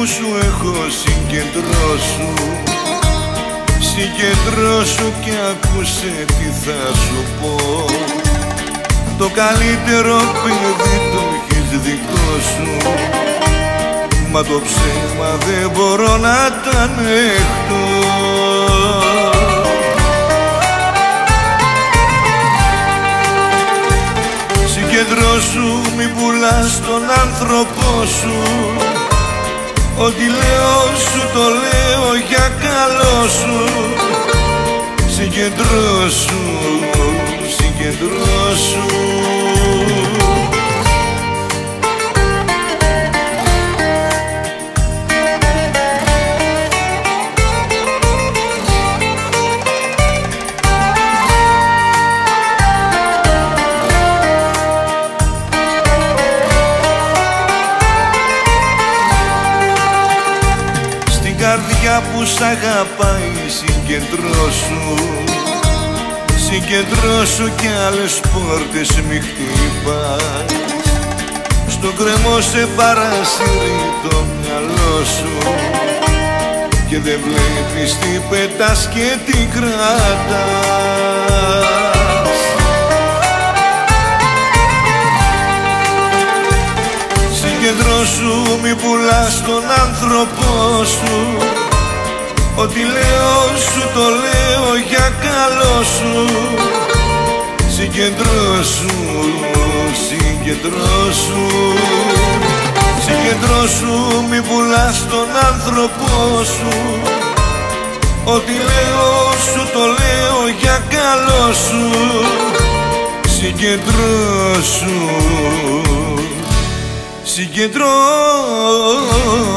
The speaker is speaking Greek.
που σου έχω συγκεντρώσου. Συγκεντρώσου και ακούσε τι θα σου πω. Το καλύτερο παιδί το έχεις δικό σου, μα το ψέμα δεν μπορώ να τα ανέχτω. Συγκεντρώσου, μη πουλάς τον άνθρωπό σου. Ό,τι λέω σου το λέω για καλό σου. Συγκεντρώσου, συγκεντρώσου. Καρδιά που σ' αγαπάει συγκεντρώσου. Συγκεντρώσου κι άλλες πόρτες μη χτυπάς. Στο κρεμό σε παρασύρει το μυαλό σου και δεν βλέπεις τι πετάς και τι κρατάς. Συγκεντρώσου, μη πουλάς τον άνθρωπό σου. Ό,τι λέω σου το λέω για καλό σου. Συγκεντρώσου, συγκεντρώσου. Συγκεντρώσου, μη πουλάς τον άνθρωπό σου. Ό,τι λέω σου το λέω για καλό σου. Συγκεντρώσου, συγκεντρώσου.